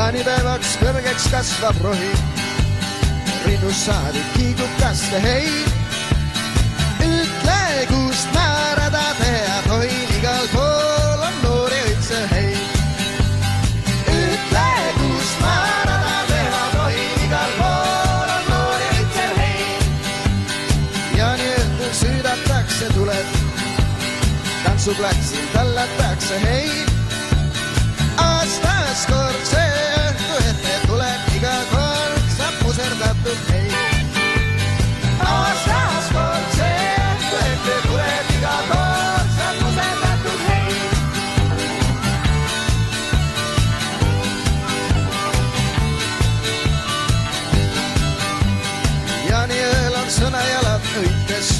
jaanipäevaks kõrgeks kasvab rohi, rinnus saadik kiigub kaste heid. Ütle, kust määrada teha tohin, igal pool on noori õitse heid. Ütle, kust määrada teha tohin, igal pool on noori õitse heid. Jaani õhtul süüdatakse tuled, tantsuplatsil tallatakse heid. Aastas kord see õhtu ette tuleb, iga kord saab muserdatud heid. Aastas kord see õhtu ette tuleb, iga kord saab muserdatud heid. Jaaniööl on sõnajalad õites,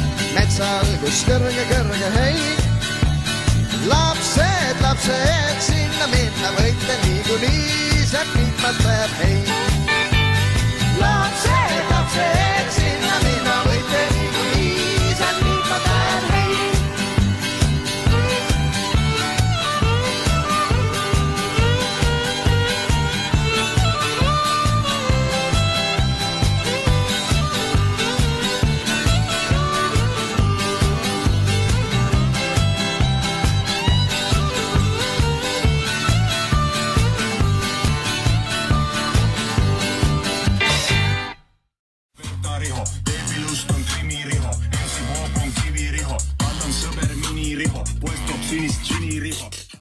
metsal kus kõrge heid. Lapsed